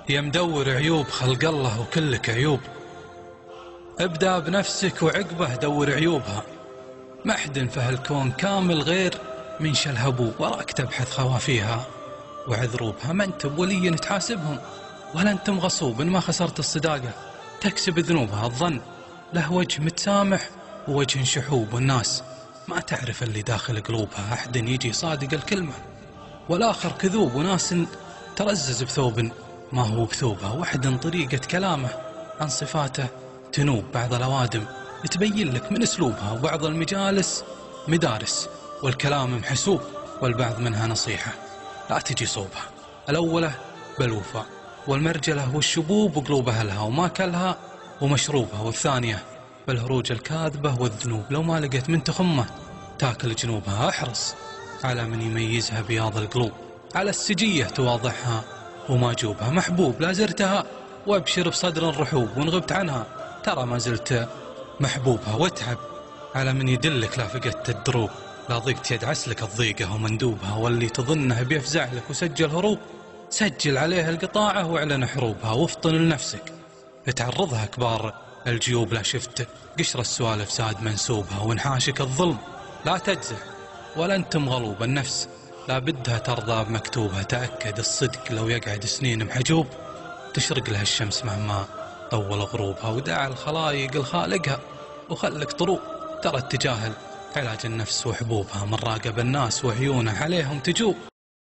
يا مدور عيوب خلق الله وكلك عيوب، ابدأ بنفسك وعقبه دور عيوبها. ما حد في هالكون كامل غير من شلهبو، وراك تبحث خوافيها وعذروبها. ما انت بولي تحاسبهم، ولا انتم غصوب إن ما خسرت الصداقة تكسب ذنوبها. الظن له وجه متسامح ووجه شحوب، والناس ما تعرف اللي داخل قلوبها. أحد يجي صادق الكلمة والآخر كذوب، وناس ترزز بثوب ما هو بثوبها. واحد طريقة كلامه عن صفاته تنوب، بعض الأوادم تبين لك من أسلوبها، وبعض المجالس مدارس والكلام محسوب، والبعض منها نصيحة لا تجي صوبها. الأولى بالوفاء والمرجلة والشبوب وقلوب أهلها وما كلها ومشروبها، والثانية بالهروج الكاذبة والذنوب، لو ما لقيت من تخمه تاكل جنوبها. احرص على من يميزها بياض القلوب، على السجية تواضعها وما جوبها. محبوب لا زرتها وابشر بصدر الرحوب، وان غبت عنها ترى ما زلت محبوبها. واتعب على من يدلك لا فقدت الدروب، لا ضيقت يد عسلك الضيقة ومندوبها. واللي تظنه بيفزع لك وسجل هروب، سجل عليه القطاعة واعلن حروبها. وافطن لنفسك تعرضها كبار الجيوب، لا شفت قشر السوالف ساد منسوبها. وانحاشك الظلم لا تجزع ولا انتم غلوب، النفس لا بدها ترضى بمكتوبها. تأكد الصدق لو يقعد سنين محجوب، تشرق لها الشمس مهما طول غروبها. ودع الخلايق الخالقها وخلك طروب، ترى التجاهل علاج النفس وحبوبها. من راقب الناس وعيونه عليهم تجوب،